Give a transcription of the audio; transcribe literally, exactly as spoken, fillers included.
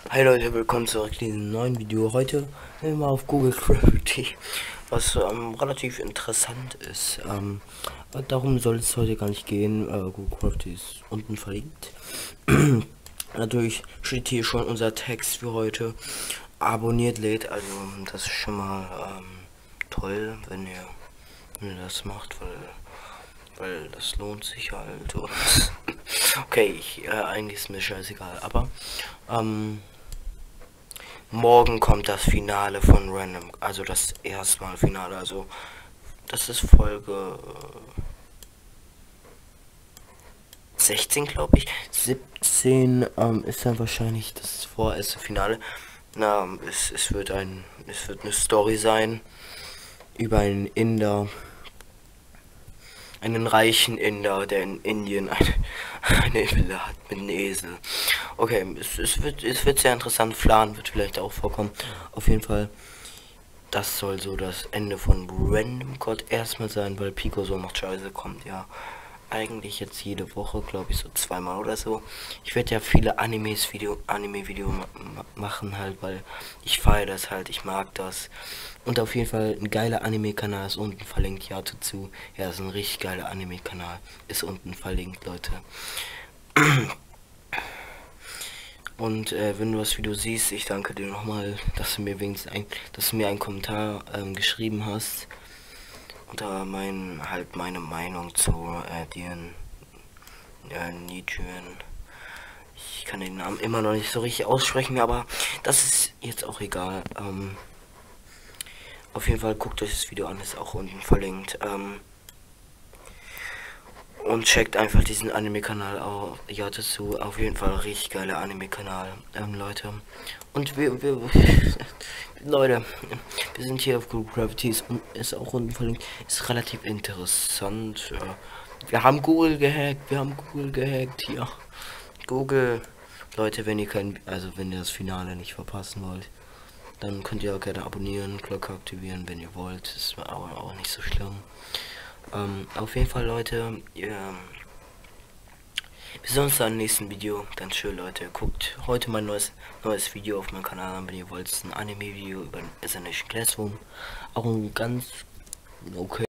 Hi Leute, willkommen zurück zu diesem neuen Video. Heute sind wir mal auf Google Gravity, was ähm, relativ interessant ist. Ähm, darum soll es heute gar nicht gehen. Äh, Google Gravity ist unten verlinkt. Natürlich steht hier schon unser Text für heute. Abonniert lädt, also das ist schon mal ähm, toll, wenn ihr, wenn ihr das macht, weil weil das lohnt sich halt. Und okay, ich, äh, eigentlich ist mir scheißegal, aber ähm, morgen kommt das Finale von Random, also das erstmal Finale, also das ist Folge sechzehn, glaube ich. siebzehn ähm, ist dann wahrscheinlich das vorerste Finale. Na, es, es wird ein, es wird eine Story sein über einen Inder, einen reichen Inder, der in Indien eine, eine Villa hat mit einem Esel. Okay, es, es, wird, es wird sehr interessant. Flan wird vielleicht auch vorkommen. Auf jeden Fall, das soll so das Ende von Random God erstmal sein, weil Pico so macht Scheiße kommt ja eigentlich jetzt jede Woche, glaube ich, so zweimal oder so. Ich werde ja viele Animes Video, Anime-Video ma ma machen halt, weil ich feiere das halt, ich mag das. Und auf jeden Fall ein geiler Anime-Kanal ist unten verlinkt, ja dazu. Ja, ist ein richtig geiler Anime-Kanal, ist unten verlinkt, Leute. Und äh, wenn du das Video siehst, ich danke dir nochmal, dass du mir wenigstens ein, dass du mir einen Kommentar ähm, geschrieben hast. Unter mein, halt meine Meinung zu äh, den äh, Nijuen. Ich kann den Namen immer noch nicht so richtig aussprechen, aber das ist jetzt auch egal. Ähm, auf jeden Fall guckt euch das Video an, ist auch unten verlinkt. Ähm, und checkt einfach diesen Anime-Kanal auch. Ja, dazu auf jeden Fall richtig geiler Anime-Kanal, ähm, Leute. Und wir, wir Leute, wir sind hier auf Google Gravity, ist, ist auch unten verlinkt. Ist relativ interessant. Ja. Wir haben Google gehackt, wir haben Google gehackt hier. Google, Leute, wenn ihr kein, also wenn ihr das Finale nicht verpassen wollt, dann könnt ihr auch gerne abonnieren, Glocke aktivieren, wenn ihr wollt. Ist aber auch nicht so schlimm. Ähm, auf jeden Fall, Leute, ihr, wir sehen uns dann im nächsten Video. Ganz schön, Leute. Guckt heute mein neues neues Video auf meinem Kanal an, wenn ihr wollt. Es ist ein Anime-Video über Assassination Classroom. Auch ein ganz okay.